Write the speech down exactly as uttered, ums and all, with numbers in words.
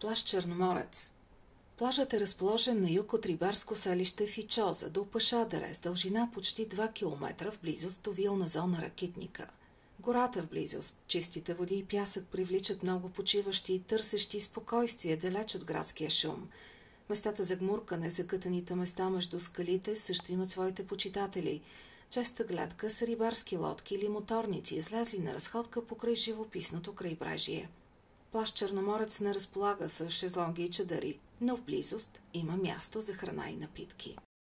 Плаж Черноморец. Плажът е разположен на юг от рибарско селище Фичоза до Пашадере с дължина почти два километра в близост до вилна зона Ракитника. Гората в близост, чистите води и пясък привличат много почиващи и търсещи спокойствие далеч от градския шум. Местата за гмуркане, закътаните места между скалите също имат своите почитатели. Честа гледка са рибарски лодки или моторници, излезли на разходка покрай живописното крайбрежие. Плаж Черноморец не разполага с шезлонги и чадъри, но в близост има място за храна и напитки.